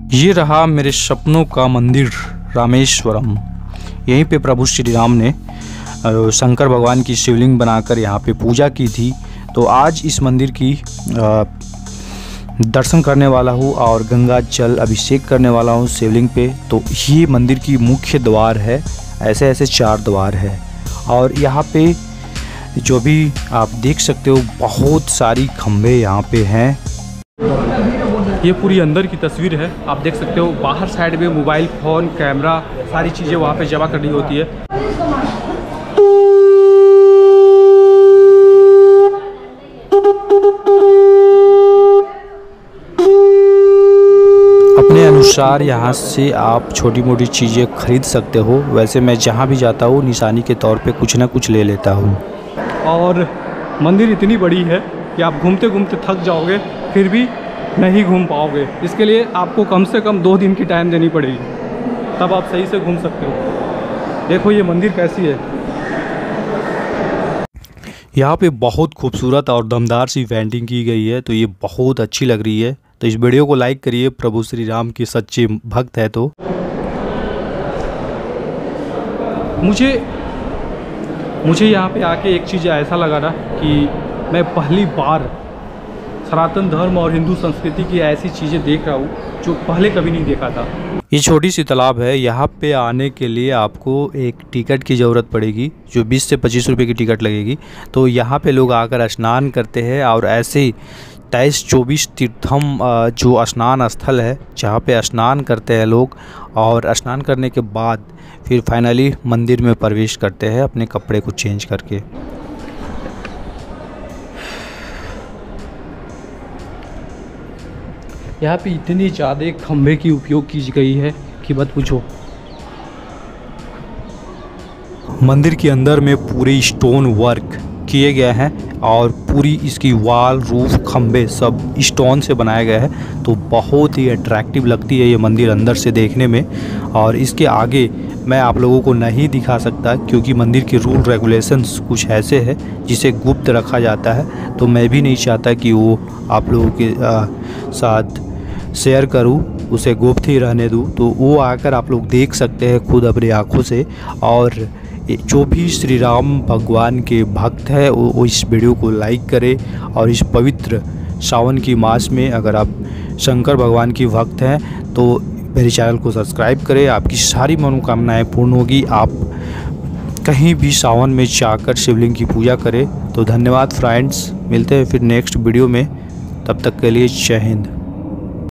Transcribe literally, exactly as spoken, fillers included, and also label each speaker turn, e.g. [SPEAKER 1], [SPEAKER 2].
[SPEAKER 1] ये रहा मेरे सपनों का मंदिर रामेश्वरम। यहीं पे प्रभु श्री राम ने शंकर भगवान की शिवलिंग बनाकर यहाँ पे पूजा की थी। तो आज इस मंदिर की दर्शन करने वाला हूँ और गंगा जल अभिषेक करने वाला हूँ शिवलिंग पे। तो ये मंदिर की मुख्य द्वार है, ऐसे ऐसे चार द्वार है और यहाँ पे जो भी आप देख सकते हो बहुत सारी खंभे यहाँ पे हैं। ये पूरी अंदर की तस्वीर है, आप देख सकते हो। बाहर साइड में मोबाइल फ़ोन, कैमरा, सारी चीज़ें वहाँ पे जमा करनी होती है। अपने अनुसार यहाँ से आप छोटी मोटी चीज़ें खरीद सकते हो। वैसे मैं जहाँ भी जाता हूँ निशानी के तौर पे कुछ ना कुछ ले लेता हूँ। और मंदिर इतनी बड़ी है कि आप घूमते घूमते थक जाओगे फिर भी नहीं घूम पाओगे। इसके लिए आपको कम से कम दो दिन की टाइम देनी पड़ेगी, तब आप सही से घूम सकते हो। देखो ये मंदिर कैसी है। यहाँ पे बहुत खूबसूरत और दमदार सी पेंटिंग की गई है, तो ये बहुत अच्छी लग रही है। तो इस वीडियो को लाइक करिए, प्रभु श्री राम के सच्चे भक्त है। तो मुझे मुझे यहाँ पे आके एक चीज़ ऐसा लगा ना कि मैं पहली बार सनातन धर्म और हिंदू संस्कृति की ऐसी चीज़ें देख रहा हूँ जो पहले कभी नहीं देखा था। ये छोटी सी तालाब है, यहाँ पे आने के लिए आपको एक टिकट की ज़रूरत पड़ेगी जो बीस से पच्चीस रुपए की टिकट लगेगी। तो यहाँ पे लोग आकर स्नान करते हैं और ऐसे तेईस चौबीस तीर्थम जो स्नान स्थल है जहाँ पे स्नान करते हैं लोग, और स्नान करने के बाद फिर फाइनली मंदिर में प्रवेश करते हैं अपने कपड़े को चेंज करके। यहाँ पे इतनी ज़्यादा खंभे की उपयोग की गई है कि मत पूछो। मंदिर के अंदर में पूरे स्टोन वर्क किए गए हैं और पूरी इसकी वॉल, रूफ, खंभे सब स्टोन से बनाया गया है। तो बहुत ही अट्रैक्टिव लगती है ये मंदिर अंदर से देखने में। और इसके आगे मैं आप लोगों को नहीं दिखा सकता क्योंकि मंदिर के रूल रेगुलेशंस कुछ ऐसे हैं जिसे गुप्त रखा जाता है। तो मैं भी नहीं चाहता कि वो आप लोगों के आ, साथ शेयर करूं, उसे गुप्त ही रहने दूं। तो वो आकर आप लोग देख सकते हैं खुद अपनी आँखों से। और जो भी श्री राम भगवान के भक्त है वो इस वीडियो को लाइक करे। और इस पवित्र सावन की मास में अगर आप शंकर भगवान की भक्त हैं तो मेरे चैनल को सब्सक्राइब करें। आपकी सारी मनोकामनाएं पूर्ण होगी। आप कहीं भी सावन में जाकर शिवलिंग की पूजा करें। तो धन्यवाद फ्रेंड्स, मिलते हैं फिर नेक्स्ट वीडियो में। तब तक के लिए जय हिंद।